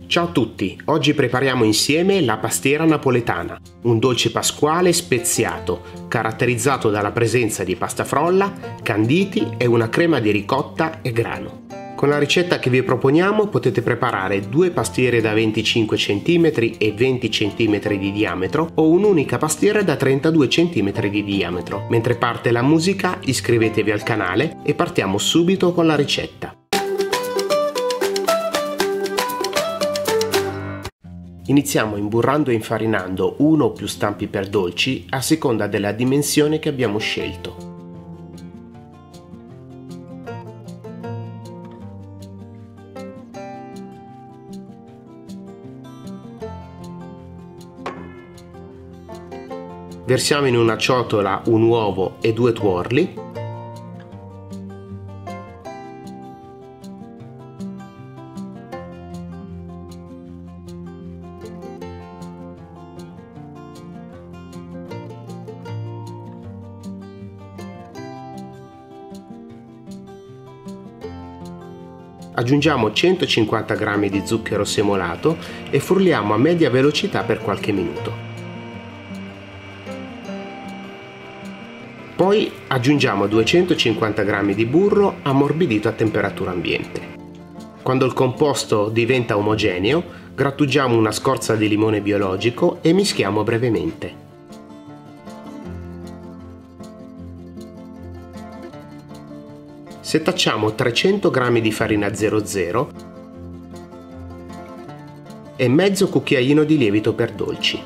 Ciao a tutti, oggi prepariamo insieme la pastiera napoletana, un dolce pasquale speziato, caratterizzato dalla presenza di pasta frolla, canditi e una crema di ricotta e grano. Con la ricetta che vi proponiamo potete preparare 2 pastiere da 25 cm e 20 cm di diametro o un'unica pastiera da 32 cm di diametro. Mentre parte la musica, iscrivetevi al canale e partiamo subito con la ricetta. Iniziamo imburrando e infarinando uno o più stampi per dolci a seconda della dimensione che abbiamo scelto. Versiamo in una ciotola un uovo e 2 tuorli. Aggiungiamo 150 g di zucchero semolato e frulliamo a media velocità per qualche minuto. Poi aggiungiamo 250 g di burro ammorbidito a temperatura ambiente. Quando il composto diventa omogeneo, grattugiamo una scorza di limone biologico e mischiamo brevemente. Setacciamo 300 g di farina 00 e mezzo cucchiaino di lievito per dolci.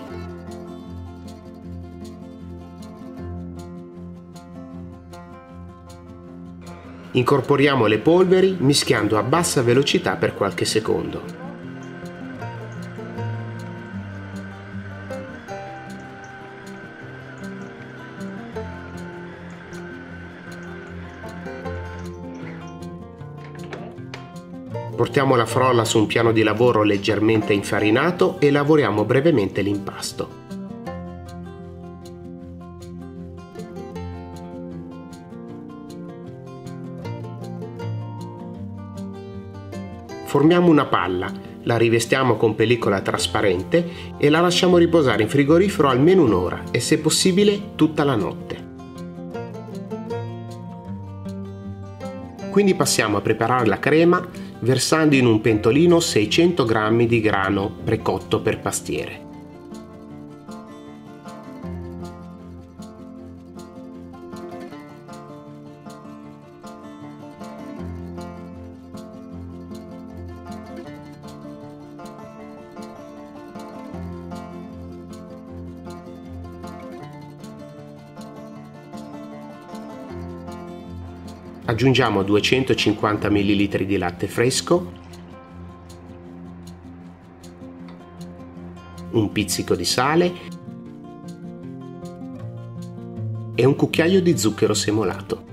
Incorporiamo le polveri mischiando a bassa velocità per qualche secondo. Portiamo la frolla su un piano di lavoro leggermente infarinato e lavoriamo brevemente l'impasto. Formiamo una palla, la rivestiamo con pellicola trasparente e la lasciamo riposare in frigorifero almeno un'ora e se possibile tutta la notte. Quindi passiamo a preparare la crema versando in un pentolino 600 g di grano precotto per pastiere. Aggiungiamo 250 ml di latte fresco, un pizzico di sale e un cucchiaio di zucchero semolato.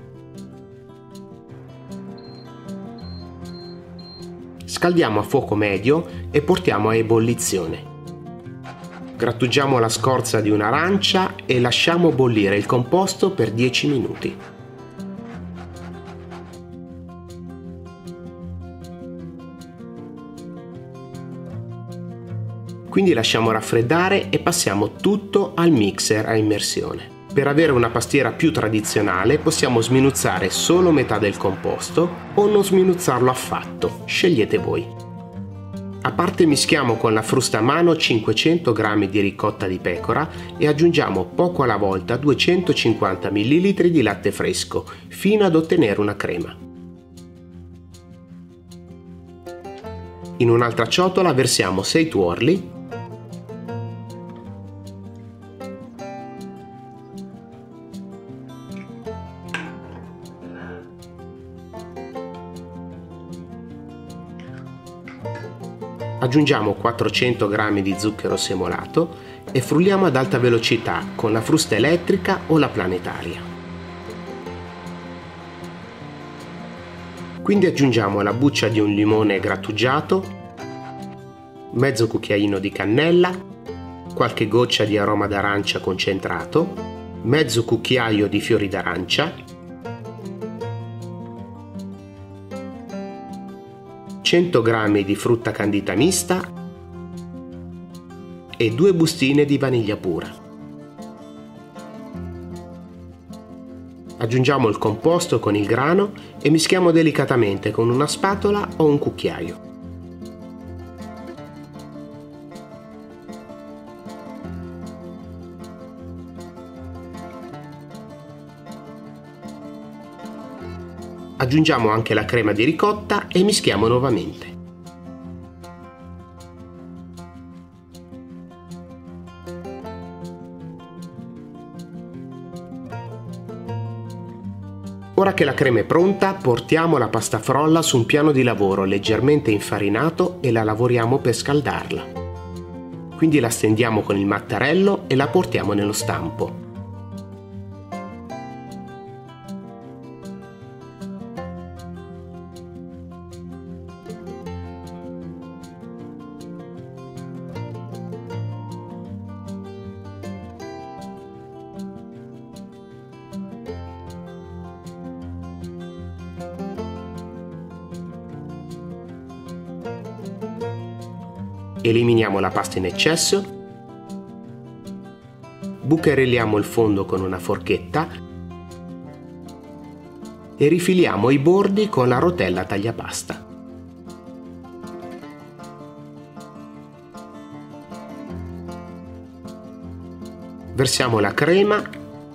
Scaldiamo a fuoco medio e portiamo a ebollizione. Grattugiamo la scorza di un'arancia e lasciamo bollire il composto per 10 minuti. Quindi lasciamo raffreddare e passiamo tutto al mixer a immersione. Per avere una pastiera più tradizionale possiamo sminuzzare solo metà del composto o non sminuzzarlo affatto, scegliete voi. A parte mischiamo con la frusta a mano 500 g di ricotta di pecora e aggiungiamo poco alla volta 250 ml di latte fresco fino ad ottenere una crema. In un'altra ciotola versiamo 6 tuorli, aggiungiamo 400 g di zucchero semolato e frulliamo ad alta velocità con la frusta elettrica o la planetaria. Quindi aggiungiamo la buccia di un limone grattugiato, mezzo cucchiaino di cannella, qualche goccia di aroma d'arancia concentrato, mezzo cucchiaio di fiori d'arancia, 100 g di frutta candita mista e 2 bustine di vaniglia pura. Aggiungiamo il composto con il grano e mischiamo delicatamente con una spatola o un cucchiaio. Aggiungiamo anche la crema di ricotta e mischiamo nuovamente. Ora che la crema è pronta, portiamo la pasta frolla su un piano di lavoro leggermente infarinato e la lavoriamo per scaldarla. Quindi la stendiamo con il mattarello e la portiamo nello stampo. Eliminiamo la pasta in eccesso, bucherelliamo il fondo con una forchetta e rifiliamo i bordi con la rotella tagliapasta. Versiamo la crema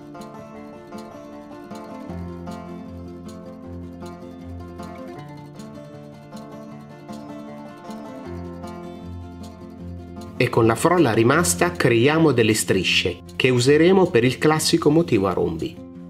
e con la frolla rimasta creiamo delle strisce che useremo per il classico motivo a rombi.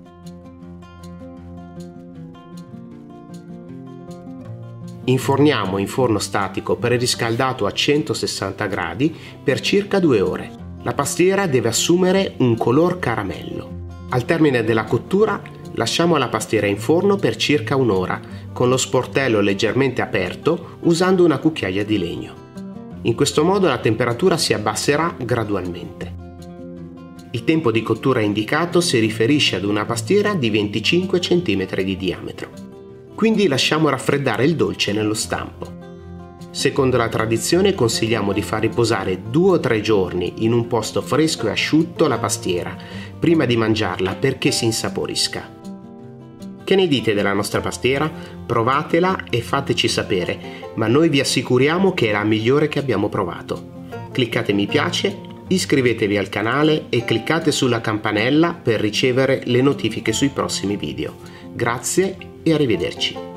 Inforniamo in forno statico preriscaldato a 160 gradi per circa 2 ore. La pastiera deve assumere un color caramello. Al termine della cottura lasciamo la pastiera in forno per circa un'ora con lo sportello leggermente aperto usando una cucchiaia di legno. In questo modo la temperatura si abbasserà gradualmente. Il tempo di cottura indicato si riferisce ad una pastiera di 25 cm di diametro. Quindi lasciamo raffreddare il dolce nello stampo. Secondo la tradizione consigliamo di far riposare 2 o 3 giorni in un posto fresco e asciutto la pastiera prima di mangiarla perché si insaporisca. Che ne dite della nostra pastiera? Provatela e fateci sapere, ma noi vi assicuriamo che è la migliore che abbiamo provato. Cliccate mi piace, iscrivetevi al canale e cliccate sulla campanella per ricevere le notifiche sui prossimi video. Grazie e arrivederci.